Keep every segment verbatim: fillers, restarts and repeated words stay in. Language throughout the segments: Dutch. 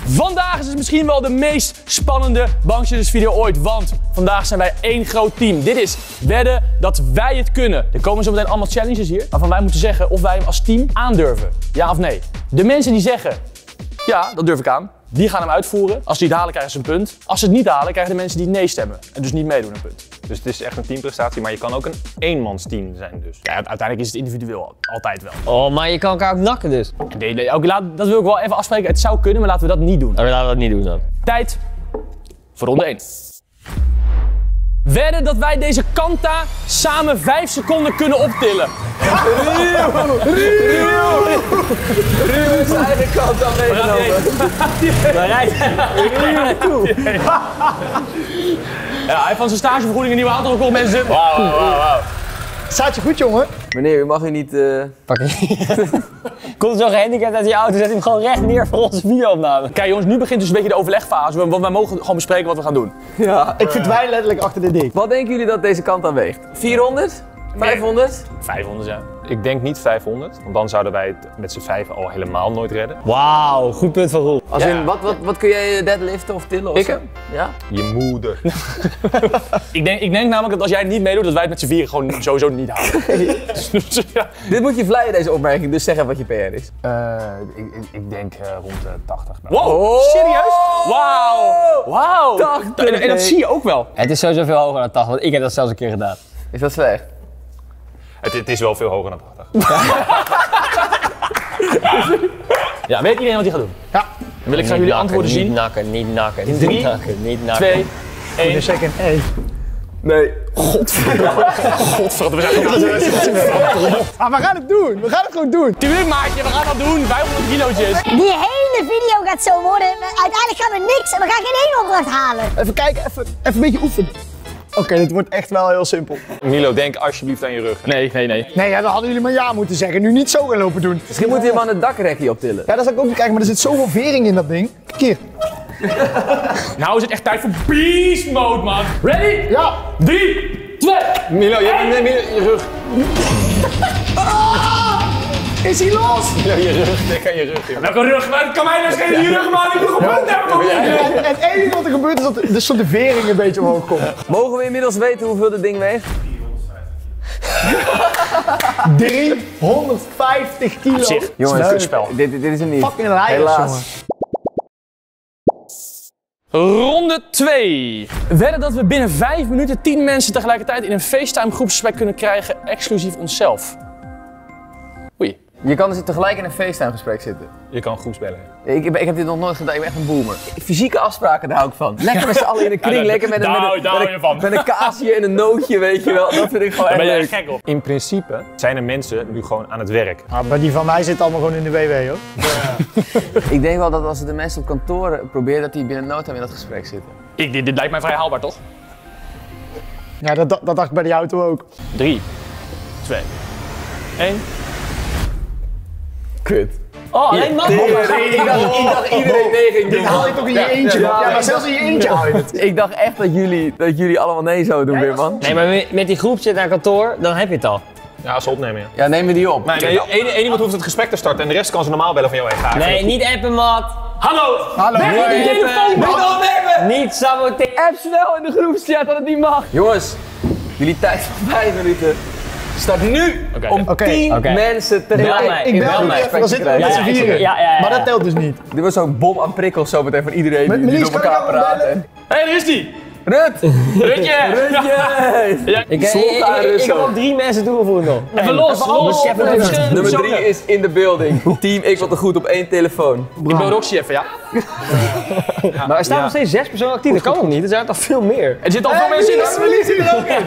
Vandaag is het misschien wel de meest spannende bankzitters video ooit, want vandaag zijn wij één groot team. Dit is wedden dat wij het kunnen. Er komen zo meteen allemaal challenges hier, waarvan wij moeten zeggen of wij hem als team aandurven. Ja of nee. De mensen die zeggen, ja, dat durf ik aan, die gaan hem uitvoeren. Als ze het halen, krijgen ze een punt. Als ze het niet halen, krijgen de mensen die nee stemmen en dus niet meedoen een punt. Dus het is echt een teamprestatie, maar je kan ook een eenmansteam zijn dus. Ja, uiteindelijk is het individueel, altijd wel. Oh, maar je kan elkaar ook nakken dus. Nee, nee, ook, laat, dat wil ik wel even afspreken. Het zou kunnen, maar laten we dat niet doen. Oh, laten we dat niet doen dan. Tijd voor ronde één. Wedden dat wij deze Kanta samen vijf seconden kunnen optillen. Ruud is eigen Kanta meegenomen. Waar rijdt hij naartoe? Ja, hij heeft van zijn stagevergoeding een nieuwe aantal mensen. Wauw, wauw, wauw. Staat je goed, jongen? Meneer, u mag u niet uh... pakken. Komt zo gehandicapt uit je auto, zet hem gewoon recht neer voor onze video-opname. Kijk jongens, nu begint dus een beetje de overlegfase, want wij mogen gewoon bespreken wat we gaan doen. Ja. Ik verdwijn letterlijk achter dit ding. Wat denken jullie dat deze kant aan weegt? vierhonderd? vijfhonderd? vijfhonderd, ja. Ik denk niet vijfhonderd, want dan zouden wij het met z'n vijven al helemaal nooit redden. Wauw, goed punt van Roel. Als Ja. in, wat, wat, wat kun jij deadliften of tillen of Ik? zo? Ja? Je moeder. Ik denk, ik denk namelijk dat als jij niet meedoet, dat wij het met z'n vieren gewoon sowieso niet halen. Dus, ja. Dit moet je vleien, deze opmerking, dus zeg even wat je P R is. Uh, ik, ik, ik denk uh, rond de tachtig. Wow, Oh, serieus? Wauw! Wauw! tachtig, En, en dat zie je ook wel. Het is sowieso veel hoger dan tachtig, want ik heb dat zelfs een keer gedaan. Is dat slecht? Het, het is wel veel hoger dan tachtig. Ja, weet iedereen wat hij gaat doen? Ja. Dan wil ik graag jullie antwoorden zien. Niet nakken, niet nakken, In drie, niet nakken, niet nakken. Twee, één. Een second. Hey. Nee. Godverdomme, we zijn nog Ah, we gaan het doen. We gaan het gewoon doen. Tuurlijk maatje, we gaan dat doen. vijfhonderd kilootjes. Die hele video gaat zo worden. Uiteindelijk gaan we niks en we gaan geen één opdracht halen. Even kijken, even, even een beetje oefenen. Oké, okay, dit wordt echt wel heel simpel. Milo, denk alsjeblieft aan je rug. Nee, nee, nee. Nee, ja, dan hadden jullie maar ja moeten zeggen. Nu niet zo gaan lopen doen. Misschien moet je hem aan het dakrekje optillen. Ja, dat zou ik ook niet kijken, maar er zit zoveel vering in dat ding. Keer. Nou is het echt tijd voor beast mode, man. Ready? Ja. Drie, twee. Milo, je hebt Milo, je rug. Is hij los? Milo, je rug. Denk aan je rug. joh. Welke rug? Maar het kan mij nou schelen, je rug, man. Ik moet gewoon hebben. En het enige wat er gebeurt is dat de, de, de vering een beetje omhoog komt. Mogen we inmiddels weten hoeveel dit ding weegt? driehonderdvijftig kilo. Op zich, Jongens, het is een spel. Dit, dit is hem niet. Fucking rijers, Helaas. jongen. Ronde twee. Wedden dat we binnen vijf minuten tien mensen tegelijkertijd in een FaceTime groepsgesprek kunnen krijgen, exclusief onszelf. Oei. Je kan dus tegelijk in een FaceTime gesprek zitten. Je kan groepsbellen. Ik, ik, ik heb dit nog nooit gedaan, ik ben echt een boomer. Fysieke afspraken, daar hou ik van. Lekker met z'n allen in een kring, Ja, lekker met een, daar met hou- een, daar met hou een, je van. met een kaasje en een nootje, weet je wel. Dat vind ik gewoon Daar echt ben je leuk. echt gek op. In principe zijn er mensen nu gewoon aan het werk. Ah, maar die van mij zit allemaal gewoon in de W W, hoor. Ik denk wel dat als de mensen op kantoor proberen, dat die binnen no time in dat gesprek zitten. Ik, dit, dit lijkt mij vrij haalbaar, toch? Ja, dat, dat dacht ik bij die auto ook. Drie, twee, één. Kut. Oh, alleen man. Ik dacht, ik dacht iedereen nee ging doen. Dit haal je toch in je eentje? Ja, ja, maar zelfs in je eentje haal je het. Ik dacht echt dat jullie, dat jullie allemaal nee zouden doen weer, man. Nee, maar met- met die groep zit naar kantoor, dan heb je het al. Ja, als ze opnemen, ja. Ja, neem me die op. Nee, nee, één, één iemand hoeft het gesprek te starten en de rest kan ze normaal bellen van, joh, hey, ga even. Nee, niet appen, mat. Hallo! Hallo. Niet appen. Niet saboteren. App snel in de groepschat dat het niet mag. Jongens, jullie tijd van vijf minuten start nu Oké. om Oké. tien Oké. mensen Bel tegelijk. mij. Ik Ik bel bel je mij. even, dan zitten we met Ja, z'n ja, ik- vieren. ja, ja, ja. Maar dat telt dus niet. Dit wordt zo'n bom aan prikkels zo meteen van iedereen die, die Melis, door kan elkaar ik jou praten. bellen? Hé, hey, daar is die! Rut! Rutje! Rutje! Ik, ik, Slot ik, daar ik, dus ik heb zo. al drie mensen toegevoegd nog. Even los, Even los! los. Even Even los. verschillende Nummer drie personen. is in de building. Team Ik Wil Te Goed op één telefoon. Ik bel Roxy even, ja? Maar er staan nog steeds zes personen actief. Dat kan nog niet, er zijn toch veel meer. Er zitten al veel mensen in. Melis zit er ook in.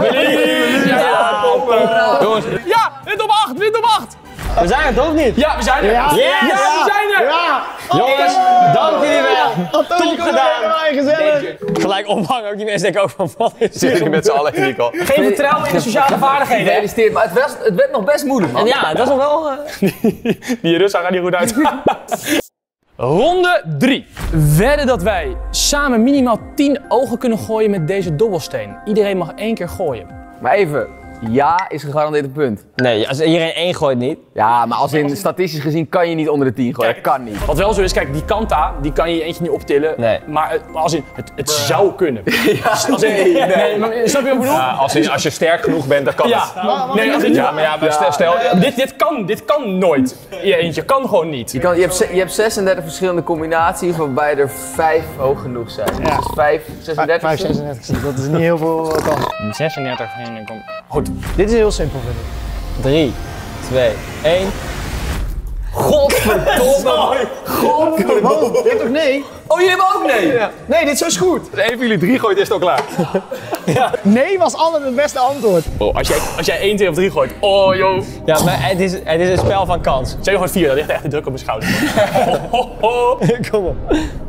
Jongens. Ja, wint op acht, wint op acht! We zijn er toch niet? Ja, we zijn er! Ja. Ja, Yes. we zijn er! Ja. Jongens, dank jullie wel. Antonio, Top gedaan. gedaan. Gezellig. Gelijk ophangen, ook die mensen denken ook van wat is Zitten jullie met z'n allen in die kal. Geen vertrouwen in de sociale vaardigheden. hè? Gefeliciteerd, maar het, was, het werd nog best moeilijk, man. En ja, dat is nog wel... eh, Die Rus gaat niet goed uit. Ronde drie. Wedden dat wij samen minimaal tien ogen kunnen gooien met deze dobbelsteen. Iedereen mag één keer gooien. Maar even, ja is gegarandeerd een punt. Nee, als iedereen één gooit niet. Ja, Ja, maar als in statistisch gezien kan je niet onder de tien gooien. Dat kan niet. Wat wel zo is, kijk, die Kanta, die kan je in eentje niet optillen. Nee. Maar het, als in, het, het zou kunnen. Ja, Als in, nee, nee, maar, snap je wat ik bedoel? Ja, als, je, als je sterk genoeg bent, dan kan Ja, het. nee, als in, Ja, maar ja, maar stel... stel dit, dit, kan, dit kan nooit. Je eentje kan gewoon niet. Je, kan, je, hebt, ze- je hebt zesendertig verschillende combinaties waarbij er vijf hoog genoeg zijn. Dus dat is vijf, zesendertig. vijf zesendertig, dat is niet heel veel eh, kans. zesendertig en dan komt... Goed. Dit is heel simpel, vind ik. drie, twee, één. Godverdomme! Oh, dit toch nee? Oh, jullie hebben ook nee? Nee, dit is zo goed. Als één van jullie drie gooit, is het al klaar. Nee was altijd het beste antwoord. Oh, als, jij, als jij één, twee of drie gooit, oh joh. Ja, maar het is, het is een spel van kans. Zeg gewoon vier, dat ligt echt de druk op mijn schouder. Ho, ho, ho. Kom op.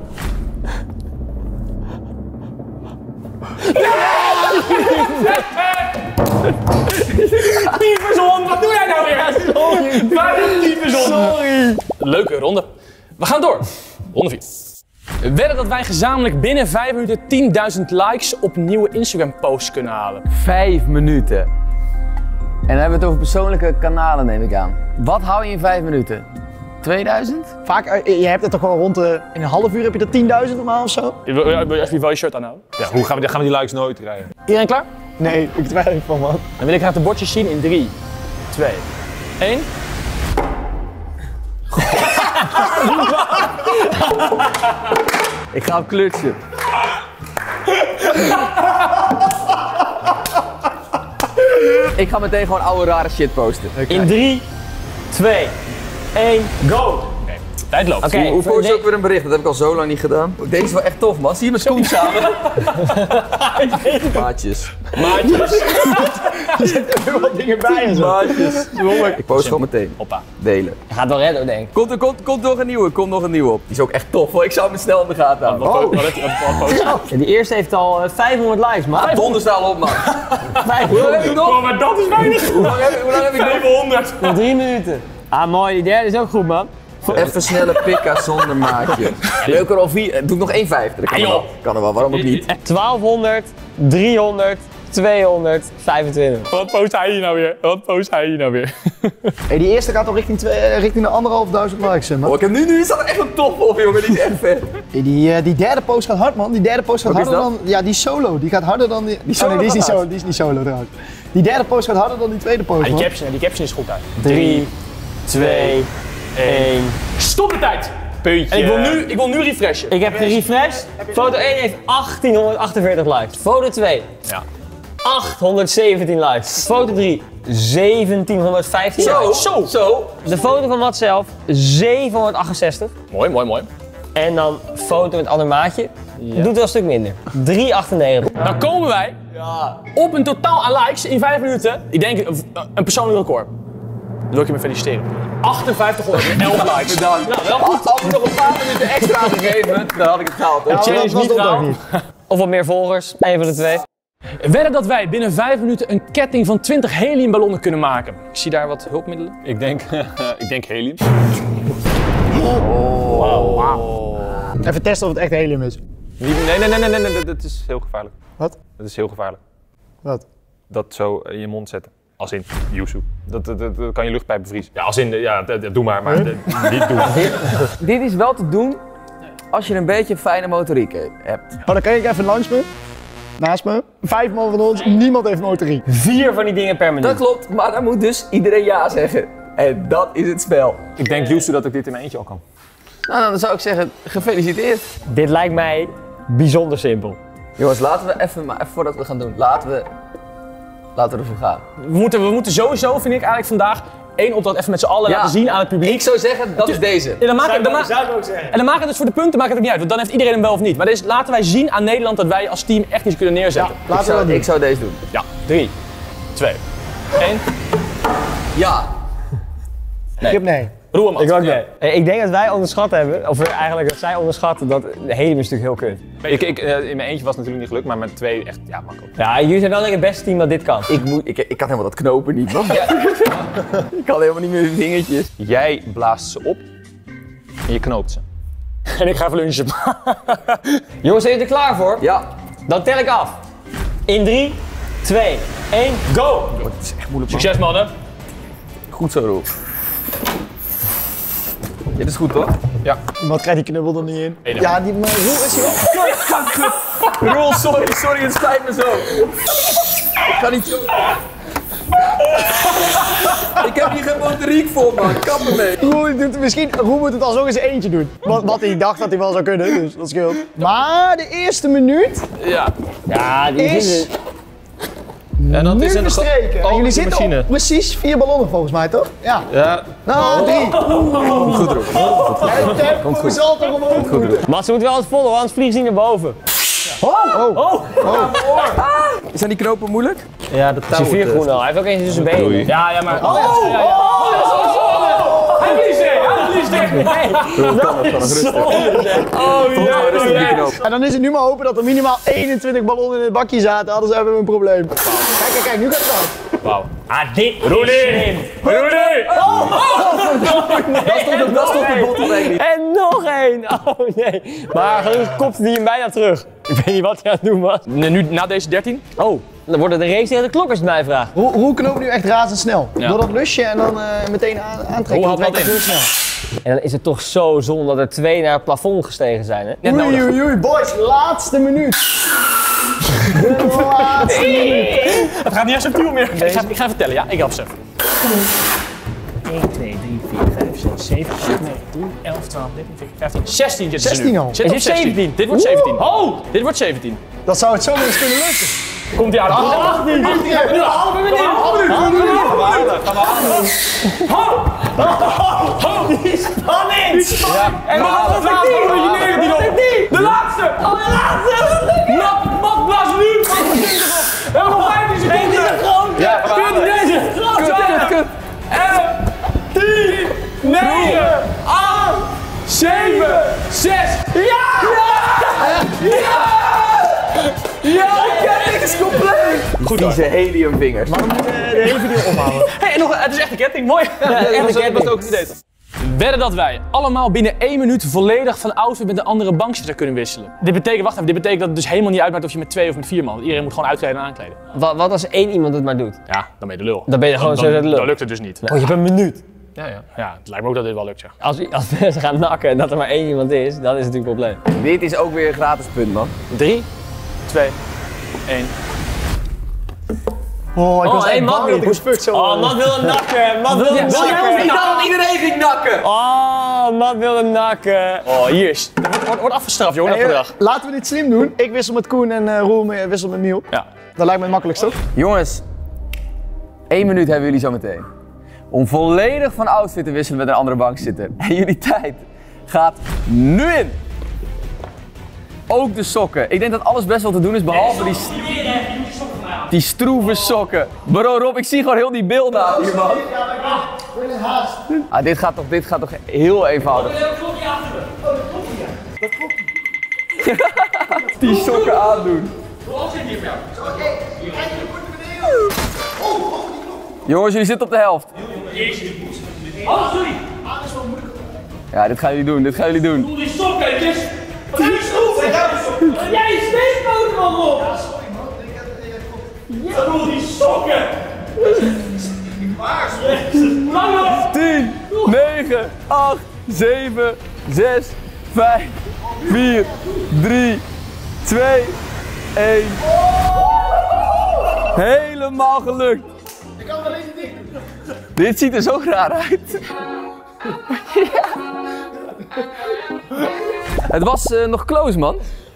Tyfushond, wat doe jij nou weer? Sorry. Waar is de tyfushond? Sorry. Leuke ronde. We gaan door. Ronde vier. Wedden dat wij gezamenlijk binnen vijf minuten tienduizend likes op nieuwe Instagram posts kunnen halen. Vijf minuten. En dan hebben we het over persoonlijke kanalen, neem ik aan. Wat hou je in vijf minuten? tweeduizend? Vaak, eh, je hebt het toch wel rond de, in een half uur heb je er tienduizend normaal of zo? Wil wil je wil je echt wel je shirt aanhouden? Ja, hoe gaan we, gaan we die likes nooit krijgen? Iedereen klaar? Nee, ik twijfel van man. Dan wil ik graag de bordjes zien in drie, twee, één. Ik ga op klutsen. Ik ga meteen gewoon oude rare shit posten. In drie, twee, één, go! Tijd loopt. Oké, Hoe, hoe post je nee. ook weer een bericht? Dat heb ik al zo lang niet gedaan. Deze is wel echt tof, man. Zie je mijn schoen samen? Maatjes. Maatjes. Er zijn wat dingen bij en zo. Maatjes. Ik post gewoon meteen. Hoppa. Delen. Je gaat wel redden, denk ik. Komt er komt, komt nog een nieuwe, komt nog een nieuwe op. Die is ook echt tof, hoor. Ik zou hem snel in de gaten houden. Wat wat- wat heeft hij wat post? Ja, die eerste heeft al uh, vijfhonderd likes, man. Donders daar al op, man. Hoe lang heb vijfhonderd. ik nog? Oh, maar dat is weinig. Hoe lang heb, hoe lang heb ik nog? vijfhonderd. Nog drie minuten. Ah, mooi. Die derde is ook goed, man. Even snelle pikka zonder maatje. Leuk er al vier. Doe ik nog één vijfde. Dat kan er wel. Kan er wel, waarom ook niet? twaalfhonderd, driehonderd, tweehonderdvijfentwintig. Wat post hij hier nou weer? Wat post hij hier nou weer? Hey, die eerste gaat al richting, twee, eh, richting de anderhalfduizend likes, hè, man. Oh, ik heb nu, nu staat er echt een top op, jongen. Die is echt vet. Hey, die, eh, die derde post gaat hard, man. Die derde post gaat Wat is harder dat? dan... Ja, die solo. Die gaat harder dan die... die solo oh, nee, die is niet gaat solo. Die is niet solo trouwens. Die derde post gaat harder dan die tweede post, Die man. caption, die caption is goed uit. drie, twee, één. Stop de tijd. Puntje. En ik wil nu, ik wil nu refreshen. Ik heb gerefreshed. Foto één heeft achttienhonderdachtenveertig likes. Foto twee. Ja. achthonderdzeventien likes. Foto drie. zeventienhonderdvijftien Zo, likes. zo, zo. De foto van Matt zelf. zevenhonderdachtenzestig. Mooi, mooi, mooi. En dan foto met ander maatje. Doet wel een stuk minder. driehonderdachtennegentig. Dan komen wij op een totaal aan likes in vijf minuten. Ik denk een, een persoonlijk record. Dan wil ik je me feliciteren. achtenvijftighonderdelf likes. Bedankt. Nou, wel goed. Had ik nog een paar minuten extra gegeven, dan had ik het gehaald. hoor. Ja, challenge dat was niet dat ook trouw. niet. Of wat meer volgers. Eén van de twee. Wedden dat wij binnen vijf minuten een ketting van twintig heliumballonnen kunnen maken. Ik zie daar wat hulpmiddelen. Ik denk, ik denk helium. Even testen of het echt helium is. Nee, nee, nee, nee, nee, nee, nee, dat is heel gevaarlijk. Wat? Dat is heel gevaarlijk. Wat? Dat zo in je mond zetten. Als in Yuzu. Dat, dat, dat, dat kan je luchtpijp bevriezen. Ja, als in, ja, dat, dat- doe maar, maar dat- niet doen. Dit is wel te doen als je een beetje fijne motoriek hebt. Oh, dan kijk ik even langs me. Naast me. Vijf man van ons. Niemand heeft motoriek. Vier van die dingen per minuut. Dat klopt, maar dan moet dus iedereen ja zeggen. En dat is het spel. Ik denk Yuzu dat ik dit in mijn eentje al kan. Nou, dan zou ik zeggen, gefeliciteerd. Dit lijkt mij bijzonder simpel. Jongens, laten we even, maar even voordat we gaan doen, laten we, laten we ervoor gaan. We moeten, we moeten sowieso, vind ik eigenlijk vandaag, één opdracht even met z'n allen Ja. laten zien aan het publiek. Ik zou zeggen, dat is deze. En dan maken we dan ma- en dan maken we het dus voor de punten maakt het ook niet uit, want dan heeft iedereen hem wel of niet. Maar deze, laten wij zien aan Nederland dat wij als team echt iets kunnen neerzetten. Ik Laten we dat zou, doen. ik zou deze doen. Ja, drie, twee, één. Ja. Ik heb nee. Roe hem Ik af. ook niet. Hey, Ik denk dat wij onderschat hebben, of eigenlijk dat zij onderschatten dat de helium is natuurlijk heel kut. Ik, ik, eh, in mijn eentje was het natuurlijk niet gelukt, maar met twee echt, ja, makkelijk. Ja, jullie zijn wel denk ik het beste team dat dit kan. Ik, moet, ik, ik had helemaal dat knopen niet, man. Ik had helemaal niet meer mijn vingertjes. Jij blaast ze op en je knoopt ze. En ik ga even lunchen. Jongens, zijn jullie er klaar voor? Ja. Dan tel ik af. In drie, twee, één, go! Het is echt moeilijk, man. Succes mannen. Goed zo, Roel. Dit is goed, toch? Iemand krijgt die knubbel er niet in. Enig. Ja, die maar Roel is hier wel. Roel, sorry, sorry, het spijt me zo. Ik ga niet zo. Ik heb hier geen motoriek voor, man. Kap ermee. Roel, doet, misschien, Roel moet het alsnog eens eentje doen. Wat, wat hij dacht dat hij wel zou kunnen, dus dat scheelt. Maar de eerste minuut Ja. Ja, die is is... En dat nu is in de bestreken. En jullie zitten machine. op precies vier ballonnen volgens mij, toch? Ja. Ja. Nou, drie. Goed, Roel. Het tempo zal toch omhoog moeten. Maar ze moet wel het volle, want anders vliegen ze niet naar boven. Zijn die knopen moeilijk? Ja, de Is die vier groen al? Hij heeft ook eentje tussen benen. Ja, ja, maar... Oh, ja, ja, ja. Oh, dat is wel zonde! Hij verliest er! Hij verliest er! Oh, ja, En dan is het nu maar hopen dat er minimaal eenentwintig ballonnen in het bakje zaten, anders hebben we een probleem. Kijk, kijk, kijk, nu gaat het uit. Wauw. Ah, dit Roelie! Roelie! Dat is toch de, dat is toch de bottleneck niet? En nog één! Oh nee. Maar gelukkig kopte hij hem bijna terug. Ik weet niet wat hij aan het doen was. Nee, nu, na deze dertien? Oh, dan wordt het een race tegen de klok als je het mij vraagt. Roel, Roel knoopt nu echt razendsnel. Ja. Door dat lusje en dan uh, meteen aan, aantrekken. Roel had Dat wat werkt in. heel snel. En dan is het toch zo zonde dat er twee naar het plafond gestegen zijn, hè? Net Oei, nodig. oei, oei, boys, laatste minuut. De laatste minuut. Het gaat niet echt subtiel meer. Ik ga, ik ga vertellen, ja, ik help ze even. één, twee, drie, vier, vijf, zes, zeven, acht, negen, tien, elf, twaalf, dertien, veertien, vijftien, zestien zitten ze zestien nu. al. Zit Is op dit zestien. zeventien? Dit wordt zeventien. Oh! Dit wordt zeventien. Dat zou het zomaar eens kunnen lukken. Komt ie uit. achttien. Een halve minuut. Die spanning! Die spanning! En dan de laatste. De laatste! Oh, de laatste! Mat, mat, blaas nu! We hebben nog vijftien seconden! Ja, veertien, deze! Kut, kut, kut. elf, tien, negen, acht, zeven, zes. Ja! Ja! Ja! Ja! De ketting is compleet! Goed, deze heliumvingers. Maar we moeten de hele video ophouden. Hey, en nog, het is echt een ketting, mooi. echt een ketting. Dat was ook het idee. Wedden dat wij allemaal binnen één minuut volledig van outfit met een andere bankzitter kunnen wisselen. Dit betekent, wacht even, dit betekent dat het dus helemaal niet uitmaakt of je met twee of met vier man. Want iedereen moet gewoon uitkleden en aankleden. Wat, wat als één iemand het maar doet? Ja, dan ben je de lul. Dan ben je gewoon dan, zo de lul. Dan lukt het dus niet. Oh, je hebt een minuut. Ja, ja. Ja, het lijkt me ook dat dit wel lukt, ja. Als, als mensen gaan nakken en dat er maar één iemand is, dan is het natuurlijk een probleem. Dit is ook weer een gratis punt, man. Drie, twee, één. Oh, ik was hey, echt man, bang dat ik een spuk zo... Oh, Matt wil een nakken! Matt wil een nakken! Ik dacht dat iedereen ging nakken! Oh, Matt wil een nakken! Oh, hier is. Dat wordt, wordt, wordt afgestraft, jongen, dat Hey, gedrag. eh, laten we dit slim doen. Ik wissel met Koen en uh, Roel me- wissel met Miel. Ja. Dat lijkt me het makkelijkst, toch? Jongens, één minuut hebben jullie zo meteen. Om volledig van outfit te wisselen met een andere bankzitter. En jullie tijd gaat nu in! Ook de sokken. Ik denk dat alles best wel te doen is, behalve die, die stroeve sokken. Bro, Rob, ik zie gewoon heel die beelden aan hier, man. Ah, dit gaat toch, dit gaat toch heel eenvoudig. Die sokken aandoen. Jongens, jullie zitten op de helft. Ja, dit gaan jullie doen, dit gaan jullie doen. Die sokken, het is... Die sokken! Jij is steekpoot, man, Rob! Ja, sorry, man. Ja, Roel, die sokken! Waar, sokken? tien, negen, acht, zeven, zes, vijf, vier, drie, twee, één. Helemaal gelukt. Ik kan wel even niet. Dit ziet er zo raar uit. Het was uh, nog close, man.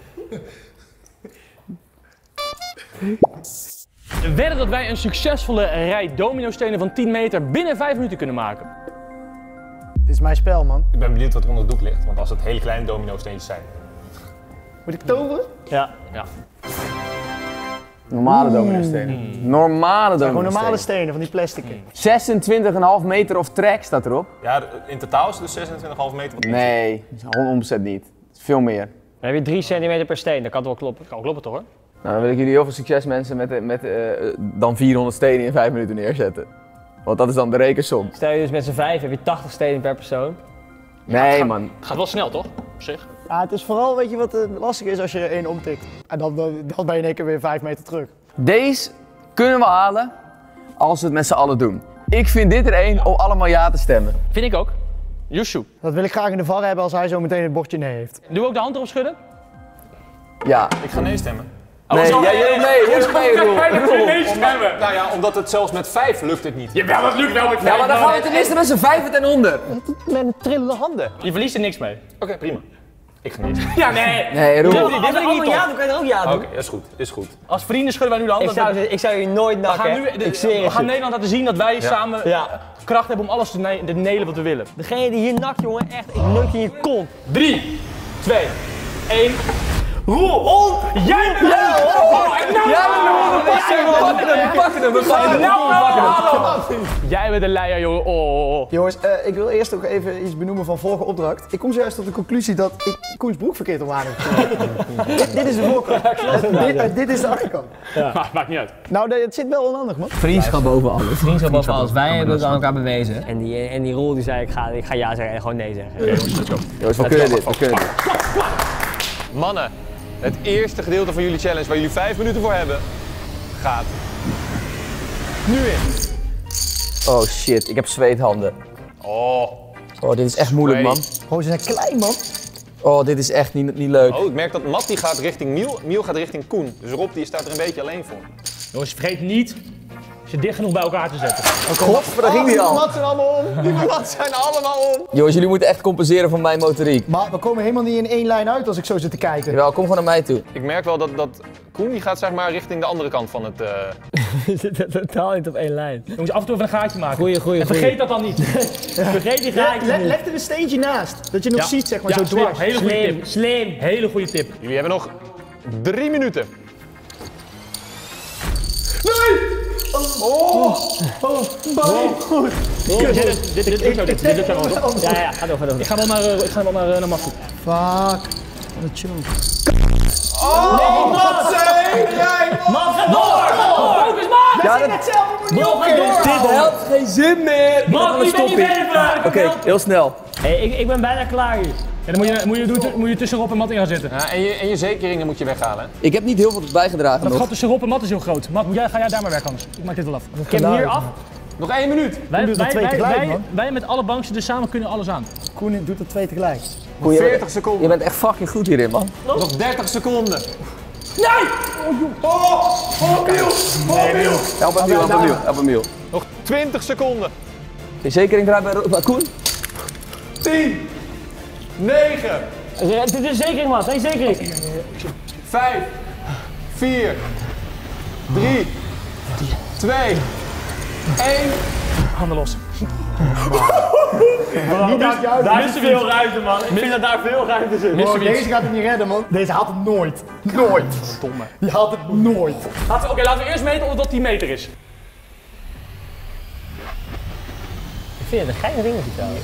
We wedden dat wij een succesvolle rij dominostenen van tien meter binnen vijf minuten kunnen maken. Dit is mijn spel, man. Ik ben benieuwd wat er onder het doek ligt, want als het hele kleine domino-steentjes zijn. Moet ik toveren? Ja. Ja. Normale dominostenen. Normale Gewoon normale dominostenen. stenen van die plastic. zesentwintig komma vijf meter of track staat erop. Ja, in totaal is het dus zesentwintig komma vijf meter. Nee, honderd procent niet. Het is veel meer. Dan heb je drie centimeter per steen, dat kan toch wel kloppen? Kan kloppen toch, hoor? Nou, dan wil ik jullie heel veel succes, mensen, met, met uh, dan vierhonderd stenen in vijf minuten neerzetten. Want dat is dan de rekensom. Stel je dus met z'n vijf, heb je tachtig stenen per persoon. Nee, man. Het gaat wel snel, toch? Op zich. Ja, het is vooral, weet je wat uh, lastig is als je er één omtikt. En dan, dan, dan ben je in één keer weer vijf meter terug. Deze kunnen we halen als we het met z'n allen doen. Ik vind dit er één om allemaal ja te stemmen. Vind ik ook. Yusu. Dat wil ik graag in de V A R hebben als hij zo meteen het bordje nee heeft. Doe we ook de hand erop schudden? Ja. Ik ga nee stemmen. Nee, zo, jij doet mee, jij doet mee, Roel. Roel. Nee stemmen. Nou ja, omdat het zelfs met vijf lukt het niet. Ja, dat lukt wel met Ja, maar dan gaan we tenminste met z'n vijven ten onder. Met trillende handen. Je verliest er niks mee. Oké, prima. Ik ga nee stemmen. Ja, nee. Nee, Roel. Dit Als wil we ik niet allemaal ja toch? doen, kan je er ook ja doen. Oké, is goed, is goed. Als vrienden schudden wij nu de hand. Ik zou, ik zou je nooit We gaan, nakken. nu, de- Ik zweer we het gaan je. Nederland laten zien dat wij samen Ja. kracht hebben om alles te, ne te nelen wat we willen. Degene die hier nakt, jongen, echt, ik neuk je in je kont. drie, twee, één. Roel, on! Jij bent ja, oh, en nou, Ja, we pakken hem, we pakken hem, we pakken hem. nou, nou, Jij bent een leier, jongen. Oh. Jongens, uh, ik wil eerst ook even iets benoemen van vorige opdracht. Ik kom zojuist tot de conclusie dat ik Koens broek verkeerd om aan heb gedaan. Dit is de voorkant. Uh, dit, uh, dit is de achterkant. Maar maakt niet uit. Nou, de- het zit wel onhandig, man. Vriendschap boven alles. Vriendschap boven alles. Wij hebben het aan elkaar bewezen. En die, en die rol die zei, ik ga, ik ga ja zeggen en gewoon nee zeggen. Jongens, we kunnen dit, we kunnen dit. Mannen, het eerste gedeelte van jullie challenge waar jullie vijf minuten voor hebben, gaat nu in. Oh shit, ik heb zweethanden. Oh, Oh, dit is echt moeilijk, man. Gewoon, ze zijn klein, man. Oh, dit is echt niet, niet leuk. oh, ik merk dat Matt die gaat richting Miel, Miel gaat richting Koen. Dus Rob die staat er een beetje alleen voor. Jongens, vergeet niet ze dicht genoeg bij elkaar te zetten. Godver, daar ging die al. Wat zijn allemaal om. Die mannen zijn allemaal om. Jongens, jullie moeten echt compenseren voor mijn motoriek. Maar we komen helemaal niet in één lijn uit als ik zo zit te kijken. Jawel, kom gewoon naar mij toe. Ik merk wel dat, dat Koen die gaat zeg maar richting de andere kant van het... Uh... We zitten totaal niet op één lijn. Jongens, af en toe even een gaatje maken. Goeie, goeie, En vergeet dat dan niet. Vergeet die Le- gaatjes le- niet. leg er een steentje naast, dat je nog Ja. ziet, zeg maar, Ja, zo slim. dwars. Hele goede Slim, tip. slim. Hele goede tip. Jullie hebben nog drie minuten. Dit, dit, dit, dit lukt zo, dit, dit lukt zo wel, toch? Ja, ja, ga door, ga door. Ik ga wel naar, eh, ik ga wel naar, eh, naar Max toe. Fuck. Wat een choke. Focus, Max! Ja, dat, dit helpt geen zin meer. Ik Max, ga je bent niet verder! Oké, heel snel. Hey, ik, ik ben bijna klaar hier. Ja, dan moet je, moet je, doen- moet je tussen Rob en Matt in gaan zitten. Ja, en, je, en je zekeringen moet je weghalen. Ik heb niet heel veel bijgedragen Dat nog. gat tussen Rob en Matt is heel groot. Matt, moet jij, ga jij daar maar werken anders. Ik maak dit wel af. Ik heb hem hier af. Nog één minuut. Wij, doet er wij, twee wij, tegelijk, wij, man. wij met alle bankzitters samen kunnen alles aan. Koen doet er twee tegelijk. Koen, je bent- veertig seconden. Je bent echt fucking goed hierin, man. Nog dertig seconden. Help hem, Miel, help hem, Miel, help hem, Miel. Nog twintig seconden. Verzekering draait bij, Ro- bij Koen. tien, negen, Dit is zeker, man. Geen zeker. vijf, vier, drie, twee, één. Handen los. Daar is veel ruimte, man. Ik vind dat daar veel ruimte zit. Oh, deze gaat het niet redden, man. Deze haalt het nooit. Nooit. Domme. Die haalt het nooit. Laten we, Oké, laten we eerst meten of dat tien meter is. Ik vind het een gein ringetje trouwens.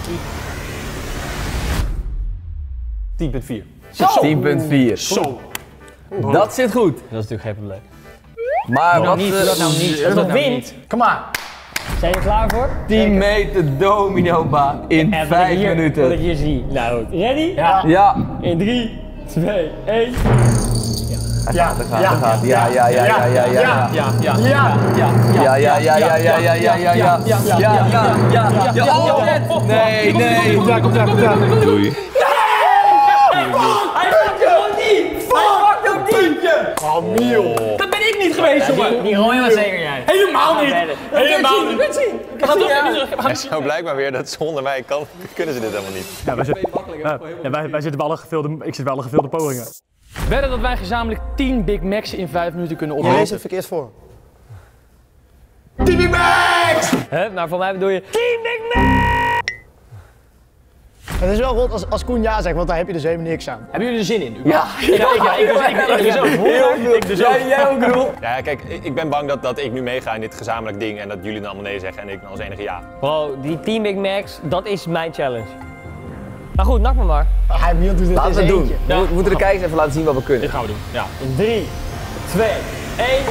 tien punt vier. tien punt vier. Zo. Dat zit goed. Dat is natuurlijk geen probleem. Maar wat... niet, eh, doe dat nou niet. Als doe dat nou wint, niet. Kom maar. zijn je klaar voor? tien meter domino-baan in En wat ik vijf hier- Wat ik minuten. hier zie. Nou goed. Ready? Ja. Ja. In drie, twee, één. Ja, Daar gaat, daar gaat. Ja, ja, ja, ja, ja, ja. Ja, ja, ja. ja. Ja, ja, ja, ja, ja, ja, ja, ja, ja. Ja, ja, ja, ja. Oh, net. Nee, nee. Komt daar, komt daar, komt daar. Doei. Hij pakt hem niet! Hij pakt hem niet! Dat ben ik niet geweest, jongen. Die rooien was zeker jij. Helemaal niet. Helemaal niet. We gaan toch we gaan- Zo blijkbaar weer dat zonder mij kan, kunnen ze dit helemaal niet. Ja, wij zitten, ja, wij, wij zitten bij alle gevulde, ik zit bij alle gevulde pogingen. Wedden dat wij gezamenlijk tien Big Macs in vijf minuten kunnen Je oplossen. leest het verkeerd voor. Hè? Maar voor mij bedoel je... Het is wel rot als, als Koen ja zegt, want daar heb je dus helemaal niks aan. Hebben jullie er zin in? Ja. Ja, ik, ja, ik, dus, ik, ik dus ook. Ik dus ook. Jij, jij ook, Roel. Ja, kijk, ik ik ben bang dat, dat ik nu meega in dit gezamenlijk ding en dat jullie dan allemaal nee zeggen en ik dan als enige ja. Bro, die team Big Macs, dat is mijn challenge. Maar goed, nak me maar. Hij wil dus dit Laten we is het doen. eentje. We moeten- we moeten de kijkers even laten zien wat we kunnen. Dit gaan we doen. Ja. In drie, twee, één.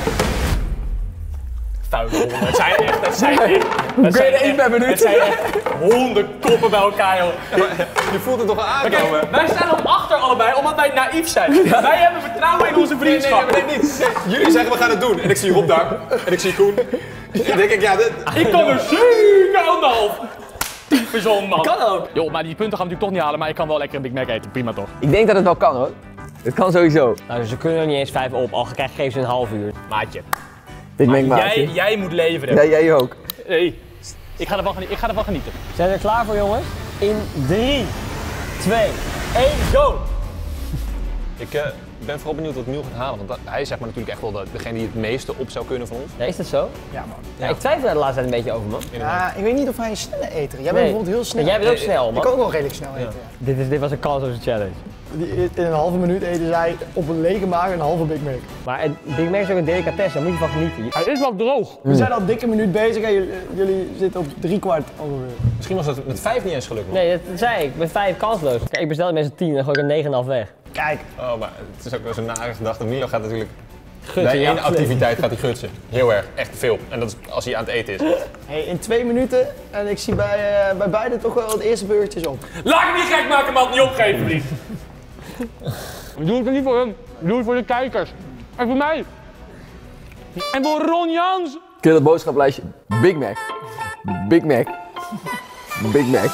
Vuile honden. Het zijn echt, het zijn echt. Kun je er één per minuut? Het zijn echt honderd koppen bij elkaar, joh. Je voelt het toch al Maar aankomen? kijk, wij staan op achter allebei omdat wij naïef zijn. Wij hebben vertrouwen in onze Nee, nee, vriendschap. nee, nee, niet. Nee, jullie zeggen we gaan het doen en ik zie Rob daar en ik zie Koen. Dan denk ik, ja, dit... Ik kan er zeker anderhalf. tien verzonnen, man. Kan ook. Joh, maar die punten gaan we natuurlijk toch niet halen, maar ik kan wel lekker een Big Mac eten. Prima toch? Ik denk dat het wel kan hoor. Het kan sowieso. Nou, ze kunnen er niet eens vijf op, al krijg je ze een half uur. Maatje. Ik denk Jij, maatje. jij moet leveren. Ja, jij ook. Hey, ik ga ervan genieten. Ik ga ervan genieten. Zijn we er klaar voor, jongens? In drie, twee, één, go! Ik uh, ben vooral benieuwd wat Miel gaat halen, want dat, hij is zeg maar natuurlijk echt wel de, degene die het meeste op zou kunnen van ons. Ja, is dat zo? Ja, man. Ja, ik twijfel daar de laatste tijd een beetje over, man. Ja, ik weet niet of hij een snelle eter is. Jij bent Nee. bijvoorbeeld heel snel. Ja, jij bent ook snel, Ik man. kan ook wel redelijk snel eten. Ja. Dit, is, dit was een kansloze challenge. Die- In een halve minuut eten zij op een lege maag een halve Big Mac. Maar het Big Mac is ook een delicatesse, daar moet je van genieten. Hij is wel droog. We zijn al een dikke minuut bezig en jullie, jullie zitten op drie kwart ongeveer. Misschien was het met vijf niet eens gelukt. man. Nee, dat zei ik. Ik ben vijf kansloos. Kijk, ik bestel met z'n tien en dan gooi ik er negen komma vijf weg. Kijk, Oh, maar het is ook wel zo'n nare gedachte. Milo gaat natuurlijk Gutsen, bij ja, één activiteit gaat hij gutsen. Heel erg, echt veel. En dat is als hij aan het eten is. hey, in twee minuten en ik zie bij, uh, bij beide toch wel het eerste beurtjes op. Laat ik niet gek maken, man. Niet opgeven, vriend. We doen het niet voor hem. We doen het voor de kijkers. En voor mij. En voor Ron Jans. Kill het boodschaplijstje. Big Mac. Big Mac. Big Mac.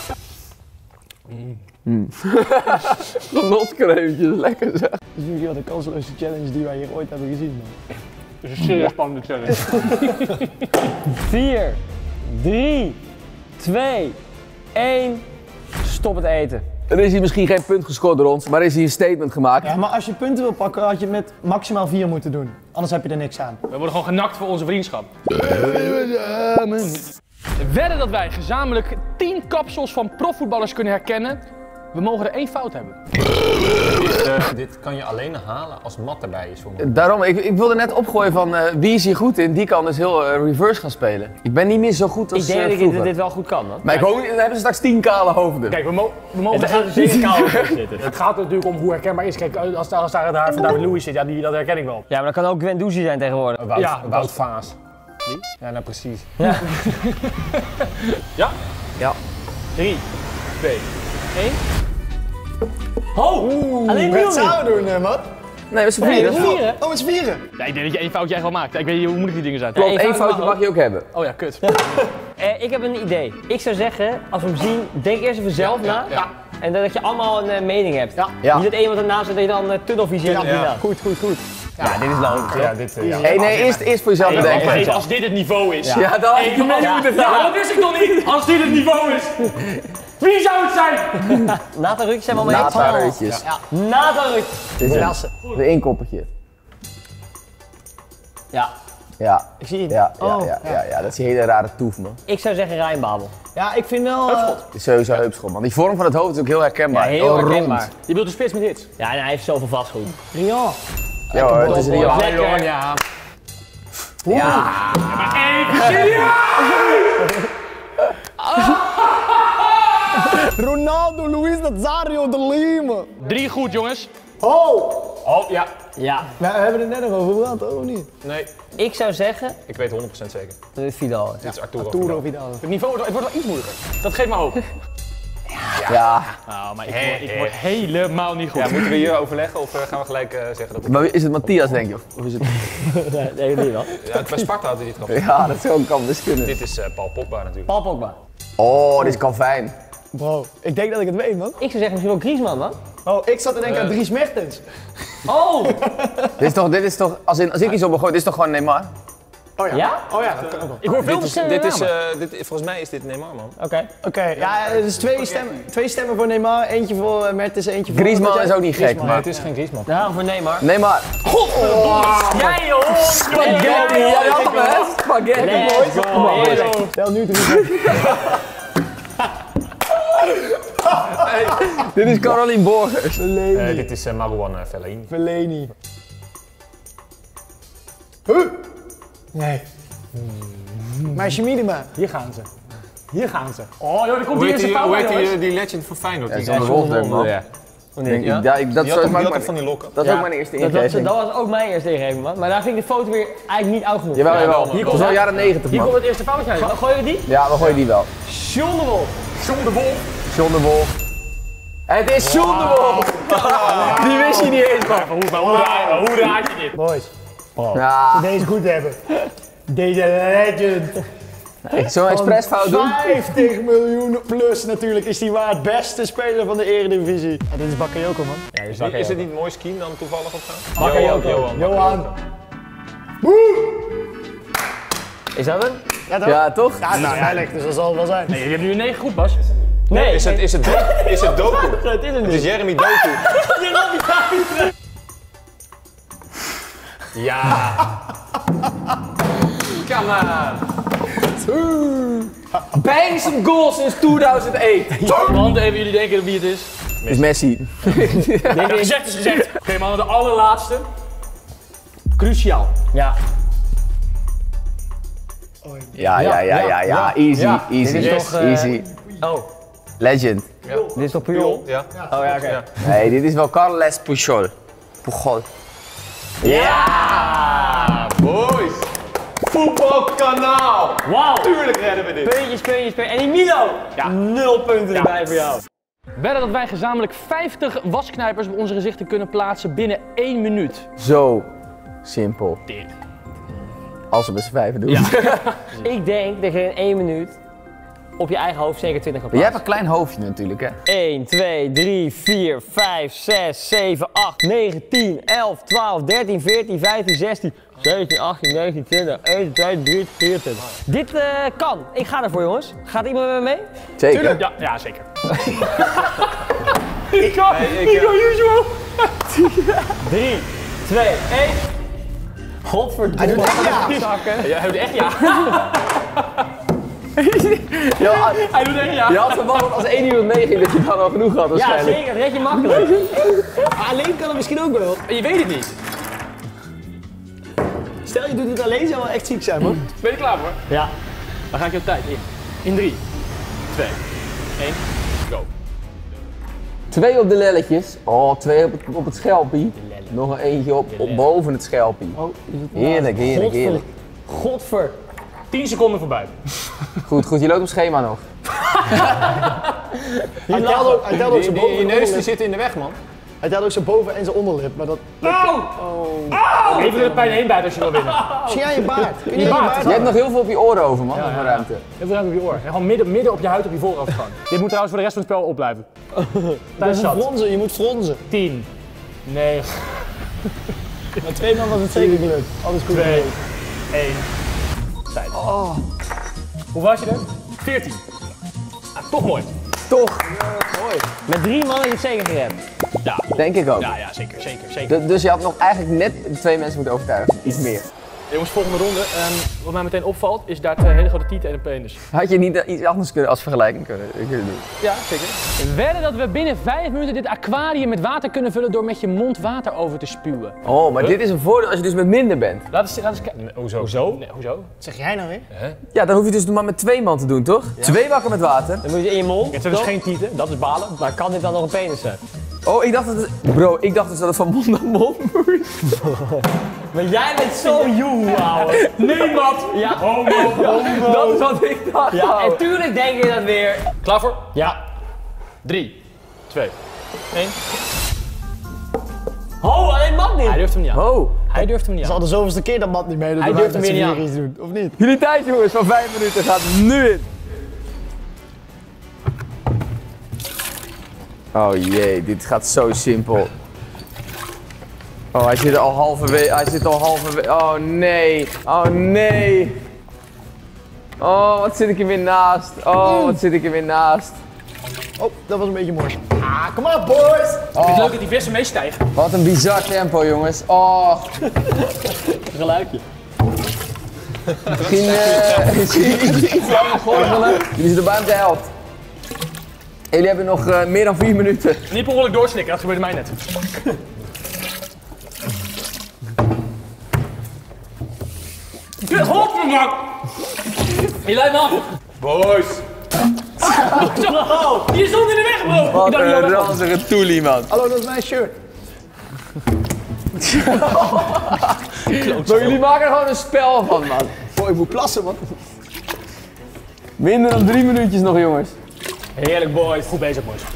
Mm. Genotscremetjes, lekker zeg. Dat is misschien wel de kansloosste challenge die wij hier ooit hebben gezien, man. Het is een serieus spannende challenge. vier, drie, twee, één. Stop het eten. Er is hier misschien geen punt gescoord door ons, maar er is hier een statement gemaakt. Ja, maar als je punten wil pakken, had je het met maximaal vier moeten doen. Anders heb je er niks aan. We worden gewoon genakt voor onze vriendschap. Wedden dat wij gezamenlijk tien kapsels van profvoetballers kunnen herkennen. We mogen er één fout hebben. Dit, uh, dit kan je alleen halen als mat erbij is voor me. Daarom, ik, ik wilde net opgooien van uh, wie is hier goed in, die kan dus heel uh, reverse gaan spelen. Ik ben niet meer zo goed als Ik denk uh, dat ik vroeger. dit, dit wel goed kan, man. Maar ik hoop niet, dan hebben ze straks tien kale hoofden. Kijk, we, mo we mogen Er er gaat er zeker kaal op zitten. Het gaat er natuurlijk om hoe herkenbaar is. Kijk, als daar, als daar het haar van David Louis zit, ja, die, dat herken ik wel. Ja, maar dat kan ook Gwen Douchy zijn tegenwoordig. Wout, Ja, Wout Vaas. Wie? Ja, nou precies. Ja? Ja. drie, twee, één. Oh, alleen Wat Miel zouden we doen, uh, man? Nee, we zijn Nee, vieren. dat is vieren. Oh, het is vieren. Ja, ik denk dat je één foutje echt wel maakt. Ik weet niet hoe moeilijk die dingen zijn. Klopt, Nee, één één foutje fout mag je ook hebben. Oh ja, kut. Eh, ik heb een idee. Ik zou zeggen, als we hem zien, denk eerst even zelf na. ja. En dat je allemaal een uh, mening hebt. Ja. Ja. Niet dat één iemand ernaast zit dat je dan uh, tunnelvisie hebt op die naam. Goed, goed, goed. Ja, dit is logisch. Ja, dit, uh, ja. Hey, nee, eerst, eerst voor jezelf Hey, bedenken. wacht even, als dit het niveau is. Ja, dan had je mee Ja, moeten ja, gaan. dat wist ik nog niet. Als dit het niveau is. Wie zou het zijn? Nathan Rutjes zijn we allemaal eens. Nata-reutjes. Nathan Rutjes. Dit is een, een inkoppertje. Ja. Ja. Ik zie het. Ja, ja, Oh, ja, ja, ja, dat is een hele rare toef, man. Ik zou zeggen Ryan Babel. Ja, ik vind wel... uh, Het is sowieso heupschot, man. Die vorm van het hoofd is ook heel herkenbaar. Ja, heel rond. herkenbaar. Je bedoelt de spits met hits. Ja, en hij heeft zoveel vastgoed. Rian. Ja hoor, het is Rian. Lekker. Ja. Ja. Ronaldo, Luis Nazario de Lima. Drie goed, jongens. Oh! Oh, ja. Ja. We hebben het net nog over gehad, toch? Of niet? Nee, Ik zou zeggen, ik weet honderd procent zeker. dat is Vidal. Dit is Arturo. Arturo Vidal. Het niveau wordt, het wordt wel iets moeilijker. Dat geeft me hoop. Ja. Nou, maar ik, word, ik word helemaal niet goed. Ja, moeten we hier overleggen of uh, gaan we gelijk uh, zeggen dat... Maar is het Matthias, denk je? Of is het... Nee, die wel. Ja, bij Sparta hadden die het gehad. Ja, dat zou ook kan dus kunnen. Dit is uh, Paul Pogba natuurlijk. Paul Pogba. Oh, dit is Calvin. Bro, ik denk dat ik het weet, man. Ik zou zeggen misschien wel Griezmann, man. Oh, ik zat te denken aan Dries Mertens. Oh! Dit is toch, dit is toch als, in, als ik iets op begooid, dit is toch gewoon Neymar? Oh ja. Ja? Oh ja, dat kan ook wel. Ik hoor veel Dit is, verschillende dit is, namen. uh, dit, volgens mij is dit Neymar, man. Oké. Oké, ja, het is twee stemmen, twee stemmen voor Neymar, eentje voor uh, Mertens, eentje voor... Griezmann is ook niet gek, Griezmann. maar... Het is geen Griezmann. Nou, voor Neymar. Neymar. Jij joh! Spaghetti, ja, dat had hem, hè? Spaghetti. Let's go, heerlijk. Stel nu drie. Dit is Caroline Borgers. Uh, dit is uh, Marouane uh, Fellaini. Fellaini. Huh? Nee. Meisje Miedema. Hier gaan ze. Hier gaan ze. Oh joh, er komt Hoe die heet eerste die, fout hoe aan, heet die, jongens. uh, die legend van Feyenoord? Ja, Die John guy? Wolfgang, man. Ja. Denk ik, Ja? ja, ik, dat Die zou had, maar die had maar- toch van die lokken? dat is ook Ja. mijn eerste Dat, dat, ingeving. dat was ook mijn eerste ingeving, man. Maar daar vind ik de foto weer eigenlijk niet oud genoeg. Jawel, jawel. Hier Dat komt is wel hij. jaren negentig, Hier komt man. het eerste foutje uit. Dan gooien we die? Ja, we gooien die wel. John de Wolf. John de Wolf. John de Wolf. Het is John de Wolf! Die wist je niet eens, man. Hoe, maar hoe, raad, hoe raad je dit? Boys, Ja. deze goed hebben. Deze legend. Ik zou een expressfout doen. vijftig miljoen plus natuurlijk is hij waard. Beste speler van de Eredivisie. En dit is Bakayoko, man. Ja, dus Is, is het niet mooi skiën dan toevallig of zo? Bakayoko. Johan. Johan. Is dat hem? Ja, toch? Ja, toch? Ja, het is veilig, dus dat zal het wel zijn. Nee, je hebt nu een negen goed, Bas. Nee. Is het, is het, Do- is het Doku? Het is hem Het is niet. Jeremy Doku. Ja. Come on. Bang some goals sinds tweeduizend acht. Handen even jullie denken wie het is. Is Messi. Ja, gezegd is gezegd. Oké, okay, mannen, de allerlaatste. Cruciaal. Ja. Ja, ja, ja, ja, ja. Easy, Ja. easy, Dit is toch, eh, easy. Oh, Legend. dit is toch Puyol? Ja. Oh ja, oké. Ja. Nee, dit is wel Carles Puyol. Puyol. Ah, boys. Voetbalkanaal. Wauw. Tuurlijk redden we dit. Puntjes, puntjes, puntjes. En die Milo! Ja. Nul punten erbij voor jou. Wedden dat wij gezamenlijk vijftig wasknijpers op onze gezichten kunnen plaatsen binnen één minuut. Zo simpel. Als we met z'n vijven doen. Ja. Ik denk dat je in één minuut op je eigen hoofd zeker twintig kan Maar jij hebt plaatsen. een klein hoofdje natuurlijk, hè? één, twee, drie, vier, vijf, zes, zeven, acht, negen, tien, elf, twaalf, dertien, veertien, vijftien, zestien, zeventien, achttien, negentien, twintig, eenentwintig, drieëntwintig, vierentwintig. Dit uh, kan. Ik ga ervoor, jongens. Gaat iemand met me mee? Zeker. Ja, ja zeker. Ik ga, ik ga usual. drie, twee, één. Godverdomme. Hij doet echt ja. Zakken. Ja, hij doet echt ja. Ja, Hij doet echt ja. je had verwacht dat als één iemand meeging dat je dan al genoeg had Ja, waarschijnlijk. zeker. Dat red je makkelijk. Alleen kan het misschien ook wel. Je weet het niet. Stel je doet het alleen, zou wel echt ziek zijn, man. Ben je klaar voor? Ja. Dan ga ik je op tijd in. In drie, twee, één, go. Twee op de lelletjes. Oh, twee op het, op het schelpie. Nog een eentje op, op boven het schelpie. Heerlijk, heerlijk, heerlijk. Godver. tien seconden voorbij. Goed, goed. Je loopt op schema nog. Hij telde ook, hij telde ook Die, zijn die, boven die en neus die onderlip. zit in de weg, man. Hij telde ook zijn boven en zijn onderlip, maar dat... Even de pijn heen bijten als je wil winnen. Zie jij je baard? Kun je Je baard. Je hebt nog heel veel op je oren over, man. Nog wel ruimte. Heel veel ruimte op je oor. En gewoon midden, midden op je huid op je voorhoofd gaan. Dit moet trouwens voor de rest van het spel opblijven. Tijd zat. Fronzen, je moet fronzen. tien, negen, Met twee man was het zeker gelukt. Alles goed. twee, één. Tijd. Hoe was je er? veertien. Ah, toch mooi. Toch, Met drie mannen heb je het zeker gered. Ja, denk ik ook. ja, ja zeker, zeker, zeker. Du- Dus je had nog eigenlijk net twee mensen moeten overtuigen. Iets meer. Jongens, volgende ronde. Ehm, wat mij meteen opvalt, is daar twee hele grote tieten en een penis. Had je niet eh, iets anders kunnen als vergelijking kunnen, kunnen doen? Ja, zeker. Wedden dat we binnen vijf minuten dit aquarium met water kunnen vullen door met je mond water over te spuwen. Oh, maar dit is een voordeel als je dus met minder bent. Laat eens, laat eens kijken. Hoezo? Hoezo? Nee, hoezo? Wat zeg jij nou weer? Ja, dan hoef je dus maar met twee man te doen, toch? Twee bakken met water. Dan moet je in je mond. Het zijn dus geen tieten, dat is balen. Maar kan dit dan nog een penis zijn? Oh, ik dacht dat het... Bro, ik dacht dus dat het van mond naar mond moest. Maar jij bent zo joe, ouwe. Niemand! Ja. Homo, homo. Dat is wat ik dacht. Ja, ouwe. en tuurlijk denk je dat weer. Klaar voor? Ja. Drie, twee, één. Ho, alleen man niet. Hij durft hem niet aan. Oh, Hij durft hem niet Het is aan. al de zoveelste keer dat Matt niet meedoet. Hij dan durft wij hem met weer z'n niet vieren iets doen, of niet? jullie tijd jongens van vijf minuten gaat nu in. Oh jee, dit gaat zo simpel. Oh, hij zit al halverwege. Hij zit al halverwege. Oh nee. Oh nee. Oh, wat zit ik er weer naast. Oh, wat zit ik er weer naast. Oh, dat was een beetje mooi. Ah, kom op boys! Het is leuk dat die vissen meestijgen. Wat een bizar tempo, jongens. Oh, Geluidje. misschien eh, misschien iets langer gorgelen. Jullie zitten bijna op de helft. Jullie hebben nog eh, meer dan vier minuten. Niet per ongeluk doorslikken, dat gebeurde mij net. Godverdomme! Je leidt me af. Boys. Zo, je stond in de weg, bro. Ik Wat dacht niet een dat het- ranzige toelie, man. Hallo, dat is mijn shirt. Bro, jullie maken er gewoon een spel van, man. Boy, ik moet plassen, man. Minder dan drie minuutjes nog, jongens. Heerlijk, boys. Goed bezig, boys.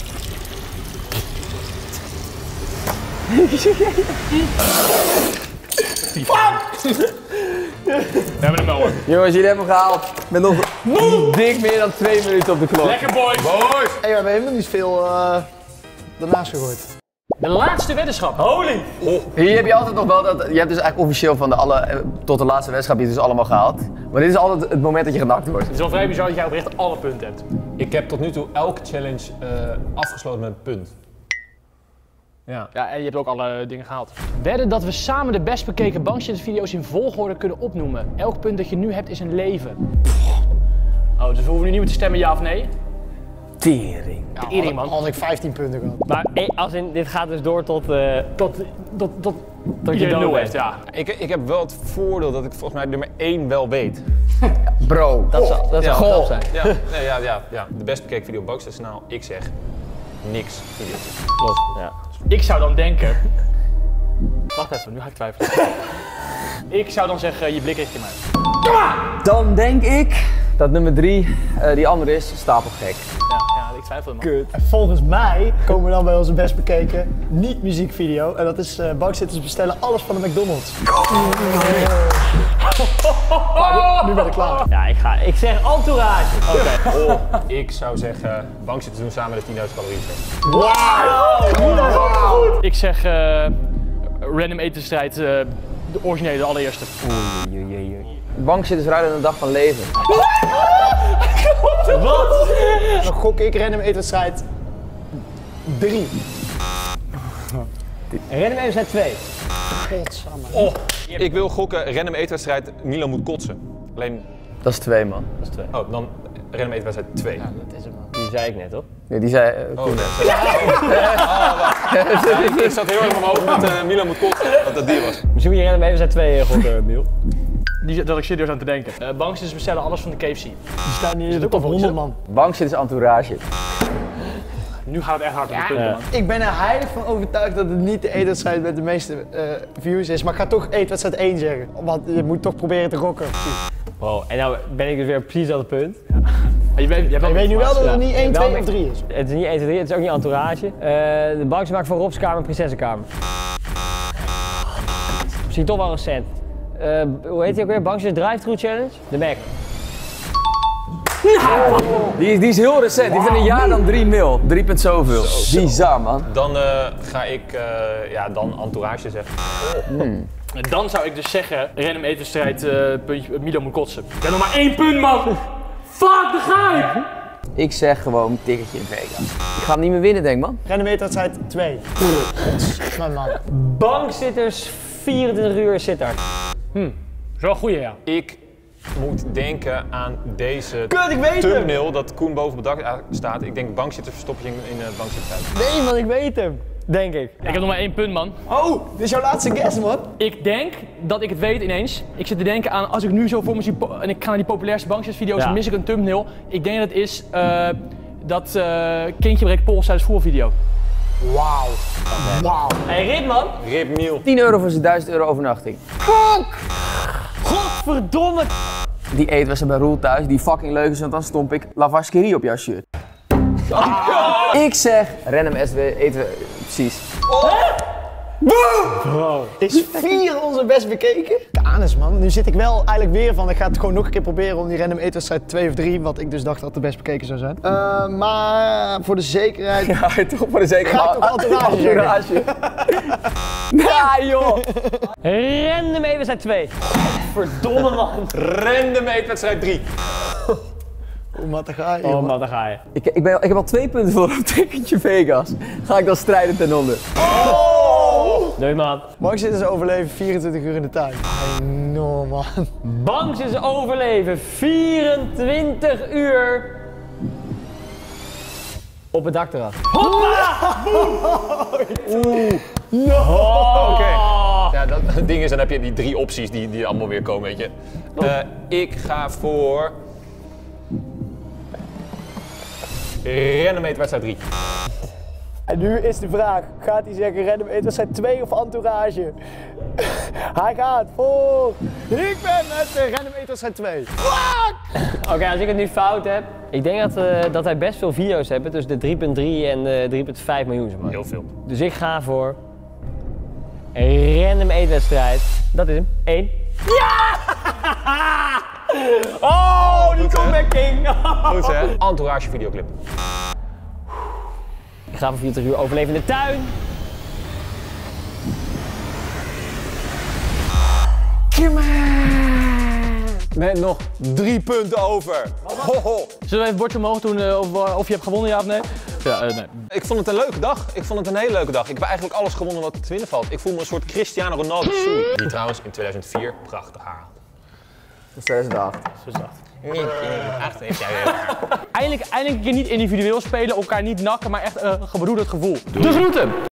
We hebben hem hoor. Jongens, jullie hebben hem gehaald. Met nog dik meer dan twee minuten op de klok. Lekker boys! Boys! Hey, we hebben helemaal niet veel uh, ernaast gegooid. De laatste weddenschap. Holy! Hier heb je altijd nog wel dat. Je hebt dus eigenlijk officieel van de alle. Tot de laatste wedstrijd heb je dus allemaal gehaald. Maar dit is altijd het moment dat je genakt wordt. Het is wel vrij bizar dat jij oprecht alle punten hebt. Ik heb tot nu toe elke challenge uh, afgesloten met een punt. Ja. Ja, en je hebt ook alle dingen gehaald. Wedden dat we samen de best bekeken bankzittersvideo's in volgorde kunnen opnoemen. Elk punt dat je nu hebt is een leven. Oh, dus we hoeven nu niet meer te stemmen ja of nee? Tering. Ja, Tering man. Als ik vijftien punten gehad. Maar eh, als in, dit gaat dus door tot... Uh, Tot, tot, tot, tot je je dood nul bent. heeft, ja. Ik, ik heb wel het voordeel dat ik volgens mij nummer één wel weet. Bro. Dat zou dat Ja. zou wel zijn. Ja, nee, ja, ja, ja. De best bekeken video op Bankzitterskanaal. Ik zeg niks video's. Klopt, ja. Ik zou dan denken... Wacht even, nu ga ik twijfelen. Ik zou dan zeggen, je blik richt in mij. Dan denk ik dat nummer drie uh, die andere is stapelgek. Ja, ja, ik twijfel man. Kut. En volgens mij komen we dan bij onze best bekeken niet-muziekvideo. En dat is uh, bankzitters bestellen alles van de McDonald's. Oh, nu ben ik klaar. Ja, ik, ga, ik zeg entourage. Oké. Okay. Oh, ik zou zeggen, bankzitters doen samen de tienduizend calorieën. Wow! Ik zeg uh, random etenstrijd, uh, de originele, de allereerste. Oei, oei, oei. Bankzitters rijden een dag van leven. Wat? Dan gok ik random etenstrijd drie. Random even twee. Godsamme. Oh, ik wil gokken, random eetwedstrijd, Milan moet kotsen. Alleen, Dat is twee, man. Dat is twee. oh, dan random eetwedstrijd twee. Ja, dat is hem man. Die zei ik net, toch? Nee, die zei. Uh, Oh, nee. Ja, ik zat heel erg in mijn hoofd dat uh, Milan moet kotsen, dat dat die was. Misschien moet je random even twee gokken, Miel. Die zat ik serieus aan te denken. Uh, bankzitters bestellen alles van de K F C. Die staan niet in de top honderd man. Bankzitters entourage. Nu gaat het echt hard op de punten, Ja. man. Ik ben er heilig van overtuigd dat het niet de eetwedstrijd met de meeste uh, views is. Maar ik ga toch eetwedstrijd één zeggen. Want je moet toch proberen te gokken. Wow, en nou ben ik dus weer precies op het punt. Je weet, je hebt Je weet nu wel dat Ja. het niet één, Wel twee met- of drie is. Het is niet één, twee, drie, het is ook niet entourage. Uh, de bank maakt van Rob's kamer een prinsessenkamer. Misschien toch wel recent. Uh, hoe heet die ook weer? Bankzitters Drive-Thru Challenge? De Mac. Die is, die is heel recent. Die heeft in een jaar dan drie mil. Drie punt zoveel. Bizar, man. Dan uh, ga ik, uh, ja, dan entourage zeggen. En dan zou ik dus zeggen, random etenstrijd, uh, puntje, Milo moet kotsen. Ik heb nog maar één punt, man! Fuck, daar ga ik! Ik zeg gewoon ticketje in Vegas. Ik ga hem niet meer winnen, denk man. Random eetwedstrijd twee. Mijn man. Bankzitters vierentwintig uur Sittard. Hm, dat is wel een goeie, ja. Ik moet denken aan deze Kut, ik weet hem! thumbnail dat Koen boven op het dak staat. Ik denk bankzitters verstop je in, in uh, bankzittertijd. Nee man, ik weet hem. Denk ik. Ik heb nog maar één punt, man. Oh, dit is jouw laatste guess man. Ik denk dat ik het weet ineens. Ik zit te denken aan, als ik nu zo voor me zie po- en ik ga naar die populairste bankzittersvideo's, Ja. dan mis ik een thumbnail. Ik denk dat het is uh, dat uh, kindje breekt pols tijdens voetbalvideo. Wauw. Wauw. Hey Rip man. Rip Miel. tien euro voor zijn duizend euro overnachting. Godverdomme. Die eetwedstrijd bij Roel thuis, die fucking leuk is, want dan stomp ik lavaskerie op jouw shirt. Ik zeg, random S W eten we, precies. Is vier onze best bekeken? Kanus man, nu zit ik wel eigenlijk weer van, ik ga het gewoon nog een keer proberen om die random eetwedstrijd twee of drie, wat ik dus dacht dat de best bekeken zou zijn. Uh, maar voor de zekerheid... Ja, toch voor de zekerheid. Ga ik toch entourage zeggen? Ja joh. Random eetwedstrijd twee. Verdomme man. Random eetwedstrijd drie. Oeh, wat ga je, Oh joh. man, daar ga je. Ik, ik, ben, ik heb al twee punten voor op ticketje Vegas. Ga ik dan strijden ten onder. Doei man. Bankzitters overleven vierentwintig uur in de tuin. Enorm man. Bankzitters overleven vierentwintig uur op het dakterras. Oké. Ja, dat het ding is, dan heb je die drie opties die, die allemaal weer komen, weet je. Uh, ik ga voor... Random eetwedstrijd drie. En nu is de vraag, gaat hij zeggen random eetwedstrijd twee of entourage? Hij gaat voor... Ik ben met de random eetwedstrijd twee. Oké, okay, als ik het nu fout heb. Ik denk dat, uh, dat wij best veel video's hebben tussen de drie komma drie en de drie komma vijf miljoen. Zeg maar. Heel veel. Dus ik ga voor een random eetwedstrijd. Dat is hem. één. Ja! Oh, die Goed, hè? comeback king. Goed hè? Entourage videoclip. Ik ga voor vierentwintig uur overleven in de tuin. Met nog drie punten over. Ho, ho. Zullen we even het bordje omhoog doen uh, of, uh, of je hebt gewonnen, ja of nee? Ja, uh, nee. Ik vond het een leuke dag. Ik vond het een hele leuke dag. Ik heb eigenlijk alles gewonnen wat te winnen valt. Ik voel me een soort Cristiano Ronaldo. Die trouwens in tweeduizend vier prachtig haar had. tweeduizend acht. In tweeduizend acht heeft jij weer haar. Eindelijk, eindelijk een keer niet individueel spelen, elkaar niet nakken, maar echt een uh, gebroederd gevoel. De groeten!